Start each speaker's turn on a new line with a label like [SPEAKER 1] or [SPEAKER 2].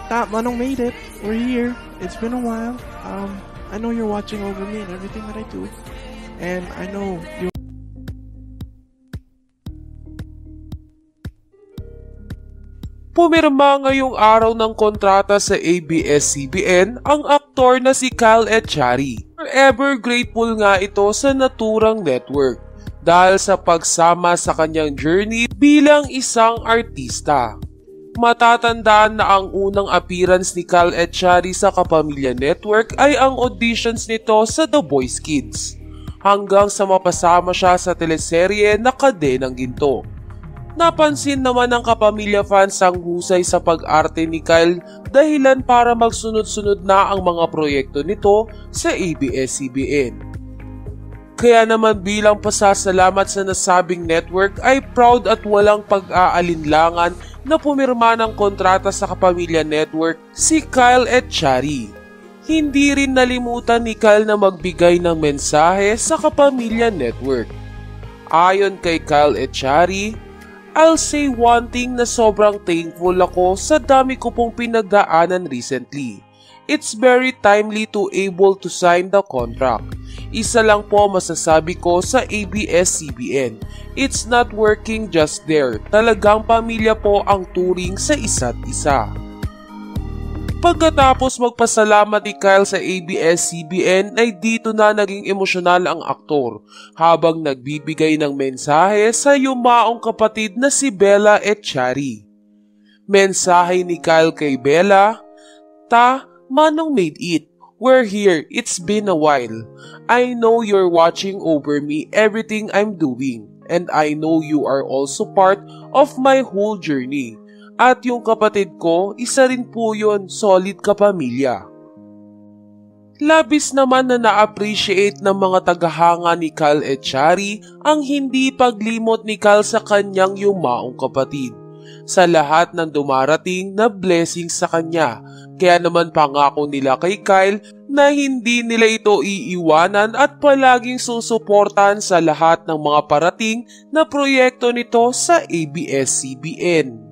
[SPEAKER 1] Manong made it. We're here. It's been a while. I know you're watching over me and everything that I do. And I know you.
[SPEAKER 2] Pumirma ngayong araw ng kontrata sa ABS-CBN ang aktor na si Kyle Echari. Forever grateful nga ito sa naturang network dahil sa pagsama sa kanyang journey bilang isang artista. Matatandaan na ang unang appearance ni Kyle Echari sa Kapamilya Network ay ang auditions nito sa The Voice Kids, hanggang sa mapasama siya sa teleserye na Kadenang Ginto. Napansin naman ng Kapamilya fans ang husay sa pag-arte ni Kyle, dahilan para magsunod-sunod na ang mga proyekto nito sa ABS-CBN. Kaya naman bilang pasasalamat sa nasabing network ay proud at walang pag-aalinlangan na pumirma ng kontrata sa Kapamilya Network si Kyle Echari. Hindi rin nalimutan ni Kyle na magbigay ng mensahe sa Kapamilya Network. Ayon kay Kyle Echari, I'll say one thing na sobrang thankful ako sa dami ko pong pinagdaanan recently. It's very timely to able to sign the contract. Isa lang po masasabi ko sa ABS-CBN. It's not working just there. Talagang pamilya po ang turing sa isa't isa. Pagkatapos magpasalamat ni Kyle sa ABS-CBN ay dito na naging emosyonal ang aktor habang nagbibigay ng mensahe sa yumaong kapatid na si Bella Echari. Mensahe ni Kyle kay Bella, Manong made it. We're here. It's been a while. I know you're watching over me everything I'm doing, and I know you are also part of my whole journey. At yung kapatid ko, isa rin po yun, solid kapamilya. Labis naman na na-appreciate ng mga tagahanga ni Kyle Echari ang hindi paglimot ni Kyle sa kanyang yumaong kapatid sa lahat ng dumarating na blessings sa kanya. Kaya naman pangako nila kay Kyle na hindi nila ito iiwanan at palaging susuportahan sa lahat ng mga parating na proyekto nito sa ABS-CBN.